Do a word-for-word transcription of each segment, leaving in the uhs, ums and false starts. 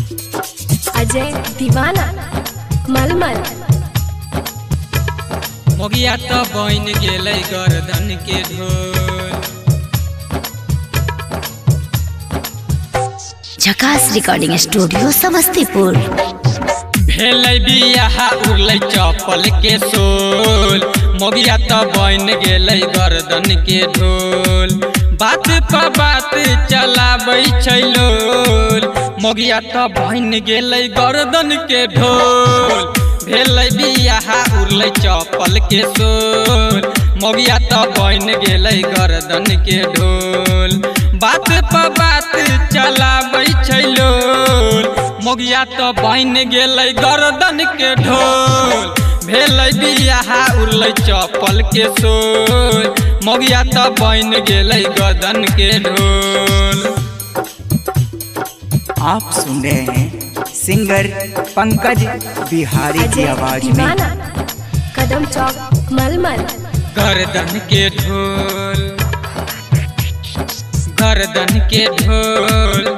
अजय दीवाना मलमल। मोगिया तो बन गेलै गर्दन के ढोल। झकास रिकॉर्डिंग स्टूडियो समस्तीपुर। भेलै बियाह उड़लै चप्पल के सोल। मोगिया तो बन गेलै गर्दन के ढोल। बात पर बात चलाबै छै लोल। मोगिया तो बन गेलै गर्दन के ढोल। भेलै बियाह उड़लै चप्पल के सोल। मोगिया तो बन गेलै गर्दन के ढोल। बात पर बात चलाबै छै लोल। मोगिया तो बन गेलै गर्दन के ढोल। भेलै बियाह उड़लै चप्पल के सोल। मोगिया तो बन गेलै गर्दन के ढोल। आप सुन रहे हैं सिंगर पंकज बिहारी की आवाज में। कदम चौक मलमल। गर्दन के ढोल, गर्दन के ढोल,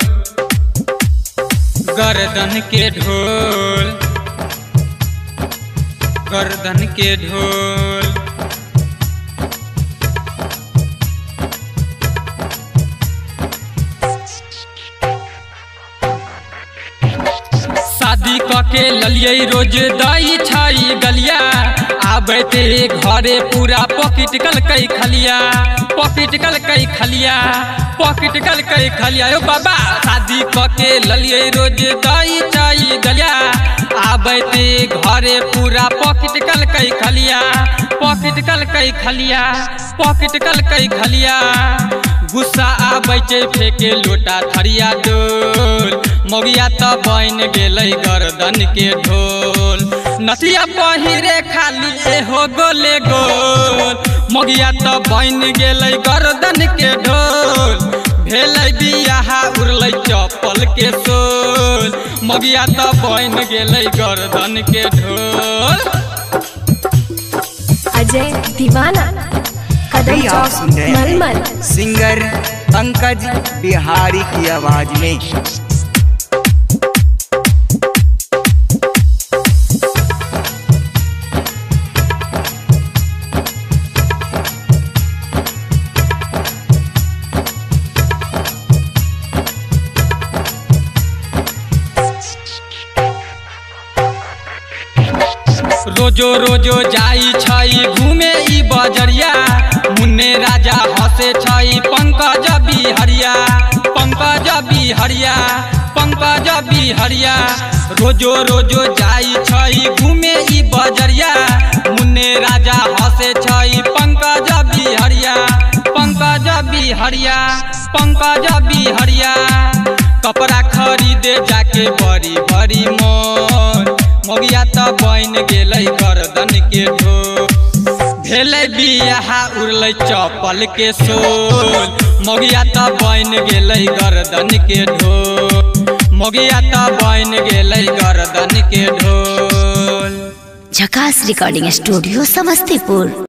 गर्दन के ढोल, गर्दन के ढोल। शादी कके ललियै रोज दई छाई गलिया। आबते घरे पूरा पॉकेट कलकै खलिया। पॉकेट कलकै खलिया, पॉकेट कलकै खलिया। ओ बाबा शादी कके ललियै रोज दई छाई गलिया। आबते घरे पूरा पॉकेट कलकै खलिया। पॉकेट कलकै खलिया, पॉकेट कलकै खलिया। गुस्सा आबै छै फेंके लोटा थरिया डोल। मोगिया तो बन गेलै गर्दन के ढोल। नथिया पहिरे खाली एहो गोले गोल। मोगिया तो बन गेलै गर्दन के ढोल। भेलै बियाह उड़लै चप्पल के सोल। मोगिया तो बन गेलै गर्दन के ढोल। अजय दीवाना कदम चौक मलमल। सिंगर पंकज बिहारी की आवाज में। रोजो रोजो जाई छई घूमे ई बजरिया। मुन्ने राजा हंसे छई पंकज बिहरिया। पंकज बिहरिया, पंकज बिहरिया। रोजो रोजो जाई छई घूमे ई बजरिया। मुन्ने राजा हंसे छई पंकज बिहरिया। पंकज बिहरिया, पंकज बिहरिया। कपड़ा खरीदे जाके बड़ी बड़ी मोर। मोगिया तो बन गेलै गर्दन के ढोल। भेलै बियाह उड़लै चप्पल के सोल। मोगिया तो बन गेलै गर्दन के ढोल। मोगिया तो बन गेलै गर्दन के ढोल। झकास रिकॉर्डिंग स्टूडियो समस्तीपुर।